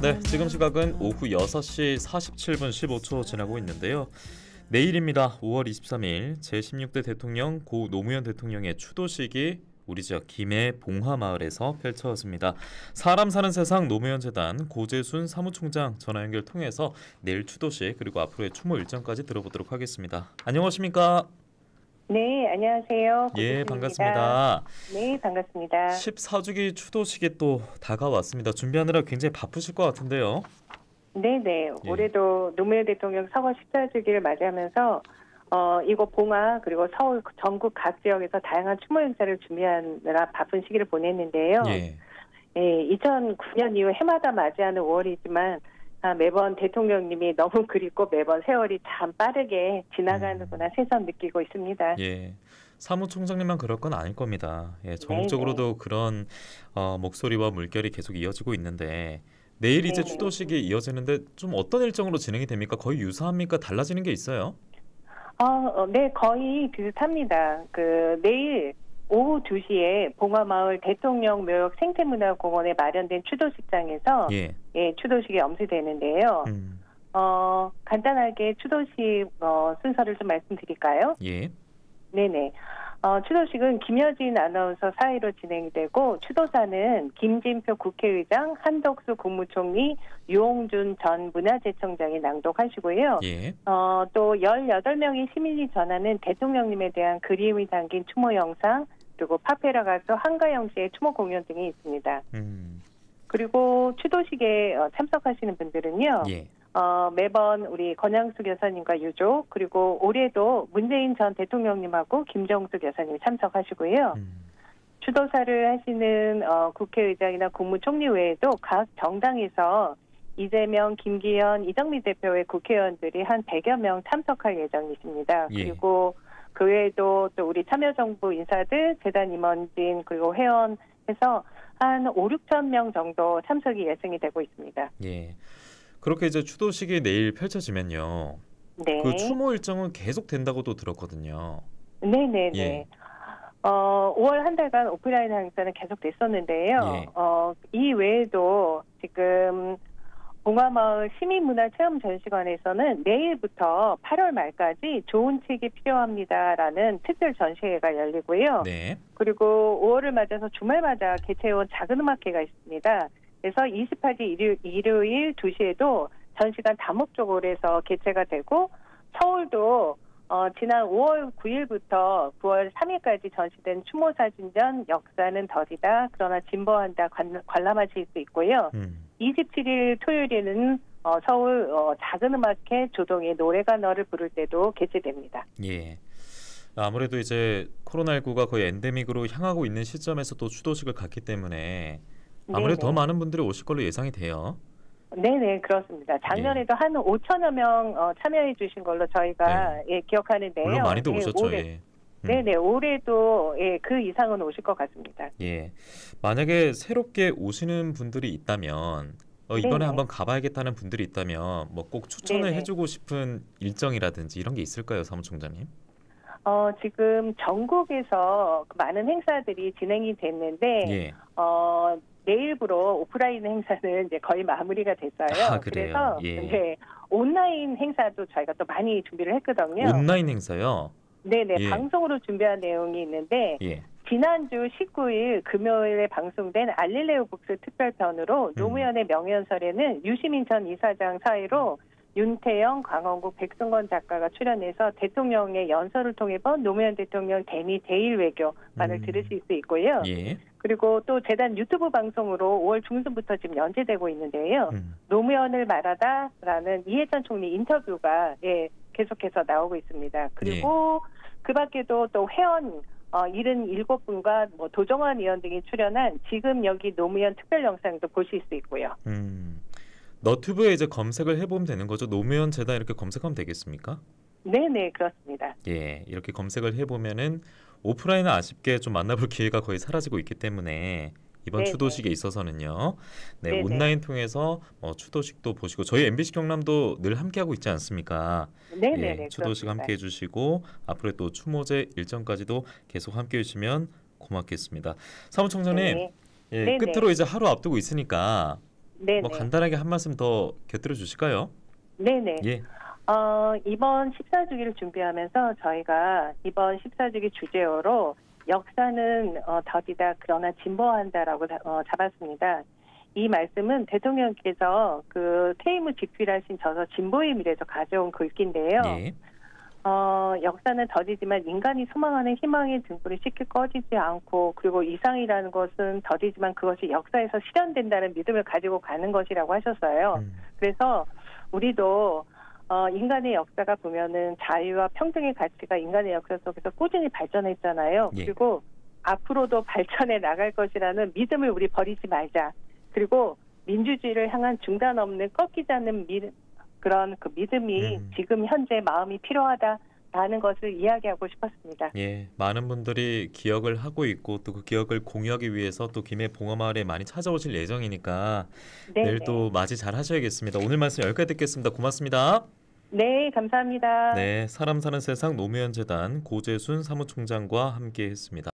네, 지금 시각은 오후 6시 47분 15초 지나고 있는데요. 내일입니다. 5월 23일 제16대 대통령 고 노무현 대통령의 추도식이 우리 지역 김해 봉화마을에서 펼쳐졌습니다. 사람 사는 세상 노무현재단 고재순 사무총장 전화 연결 통해서 내일 추도식 그리고 앞으로의 추모 일정까지 들어보도록 하겠습니다. 안녕하십니까? 네, 안녕하세요. 예, 고재순입니다. 반갑습니다. 네, 반갑습니다. 14주기 추도식이 또 다가왔습니다. 준비하느라 굉장히 바쁘실 것 같은데요. 네네. 예. 올해도 노무현 대통령 서거 14주기를 맞이하면서 이곳 봉화 그리고 서울 전국 각 지역에서 다양한 추모 행사를 준비하느라 바쁜 시기를 보냈는데요. 예. 예, 2009년 이후 해마다 맞이하는 5월이지만 매번 대통령님이 너무 그립고 매번 세월이 참 빠르게 지나가는구나 새삼 느끼고 있습니다. 예. 사무총장님만 그럴 건 아닐 겁니다. 예, 전국적으로도 그런 목소리와 물결이 계속 이어지고 있는데 내일 이제 네네. 추도식이 이어지는데 좀 어떤 일정으로 진행이 됩니까? 거의 유사합니까? 달라지는 게 있어요? 네, 거의 비슷합니다. 내일 오후 2시에 봉화마을 대통령 묘역 생태문화공원에 마련된 추도식장에서 예. 추도식이 엄수되는데요. 간단하게 추도식 순서를 좀 말씀드릴까요? 예. 네네. 추도식은 김여진 아나운서 사회로 진행이 되고 추도사는 김진표 국회의장, 한덕수 국무총리, 유홍준 전 문화재청장이 낭독하시고요. 예. 또 18명의 시민이 전하는 대통령님에 대한 그리움이 담긴 추모 영상, 그리고 파페라 가수 한가영 씨의 추모 공연 등이 있습니다. 그리고 추도식에 참석하시는 분들은요. 예. 매번 우리 권양숙 여사님과 유족, 그리고 올해도 문재인 전 대통령님하고 김정숙 여사님이 참석하시고요. 추도사를 하시는 국회의장이나 국무총리 외에도 각 정당에서 이재명, 김기현, 이정미 대표의 국회의원들이 한 100여 명 참석할 예정이십니다. 예. 그리고 그 외에도 또 우리 참여정부 인사들, 재단 임원진, 그리고 회원해서 한 5, 6천 명 정도 참석이 예상이 되고 있습니다. 예. 그렇게 이제 추도식이 내일 펼쳐지면요. 네. 그 추모 일정은 계속 된다고도 들었거든요. 네네네. 예. 5월 한 달간 오프라인 행사는 계속 됐었는데요. 예. 이 외에도 지금 봉화마을 시민문화체험전시관에서는 내일부터 8월 말까지 좋은 책이 필요합니다라는 특별 전시회가 열리고요. 네. 그리고 5월을 맞아서 주말마다 개최해온 작은 음악회가 있습니다. 그래서 28일 일요일 2시에도 전시관 다목적으로 해서 개최가 되고 서울도 지난 5월 9일부터 9월 3일까지 전시된 추모사진전 역사는 더디다 그러나 진보한다 관람하실 수 있고요. 27일 토요일에는 서울 작은 음악회 조동의 노래가 너를 부를 때도 개최됩니다. 예. 아무래도 이제 코로나19가 거의 엔데믹으로 향하고 있는 시점에서 또 추도식을 갖기 때문에 아무래도 더 많은 분들이 오실 걸로 예상이 돼요. 네네, 그렇습니다. 작년에도 한 5천여 명 참여해 주신 걸로 저희가 기억하는데요. 물론 많이도 오셨죠. 올해, 예. 네네, 올해도 그 이상은 오실 것 같습니다. 예. 만약에 새롭게 오시는 분들이 있다면 이번에 네네. 한번 가봐야겠다는 분들이 있다면 뭐 꼭 추천을 네네. 해주고 싶은 일정이라든지 이런 게 있을까요, 사무총장님? 지금 전국에서 많은 행사들이 진행이 됐는데 예. 내일부로 오프라인 행사는 이제 거의 마무리가 됐어요. 아, 그래요? 그래서 예. 온라인 행사도 저희가 또 많이 준비를 했거든요. 온라인 행사요? 네네, 예. 방송으로 준비한 내용이 있는데 예. 지난주 19일 금요일에 방송된 알릴레오 북스 특별편으로 노무현의 명연설에는 유시민 전 이사장 사회로 윤태영, 강원국, 백승건 작가가 출연해서 대통령의 연설을 통해 본 노무현 대통령 대미 대일 외교관을 들으실 수 있고요. 예. 그리고 또 재단 유튜브 방송으로 5월 중순부터 지금 연재되고 있는데요. 노무현을 말하다라는 이해찬 총리 인터뷰가 계속해서 나오고 있습니다. 그리고 그 밖에도 또 회원 77분과 뭐 도정환 의원 등이 출연한 지금 여기 노무현 특별 영상도 보실 수 있고요. 너튜브에 이제 검색을 해보면 되는 거죠? 노무현 재단 이렇게 검색하면 되겠습니까? 네네, 그렇습니다. 예, 이렇게 검색을 해보면은 오프라인은 아쉽게 좀 만나볼 기회가 거의 사라지고 있기 때문에 이번 네네. 추도식에 있어서는요. 네, 네네. 온라인 통해서 추도식도 보시고 저희 MBC 경남도 늘 함께하고 있지 않습니까? 네네네. 예, 추도식 함께해 주시고 앞으로 또 추모제 일정까지도 계속 함께해 주시면 고맙겠습니다. 사무총장님, 네. 예, 네네. 끝으로 이제 하루 앞두고 있으니까 네네. 뭐 간단하게 한 말씀 더 곁들여 주실까요? 네네. 예. 이번 14주기를 준비하면서 저희가 이번 14주기 주제어로 역사는 더디다 그러나 진보한다라고 잡았습니다. 이 말씀은 대통령께서 그 퇴임 후 집필하신 저서 진보의 미래에서 가져온 글귀인데요. 예. 역사는 더디지만 인간이 소망하는 희망의 등불이 쉽게 꺼지지 않고, 그리고 이상이라는 것은 더디지만 그것이 역사에서 실현된다는 믿음을 가지고 가는 것이라고 하셨어요. 그래서 우리도 인간의 역사가 보면은 자유와 평등의 가치가 인간의 역사 속에서 꾸준히 발전했잖아요. 예. 그리고 앞으로도 발전해 나갈 것이라는 믿음을 우리 버리지 말자. 그리고 민주주의를 향한 중단 없는 꺾이지 않는 그런 그 믿음이 지금 현재 마음이 필요하다라는 것을 이야기하고 싶었습니다. 예, 많은 분들이 기억을 하고 있고 또 그 기억을 공유하기 위해서 또 김해 봉화마을에 많이 찾아오실 예정이니까 네네. 내일 또 맞이 잘 하셔야겠습니다. 오늘 말씀 여기까지 듣겠습니다. 고맙습니다. 네, 감사합니다. 네, 사람 사는 세상 노무현 재단 고재순 사무총장과 함께했습니다.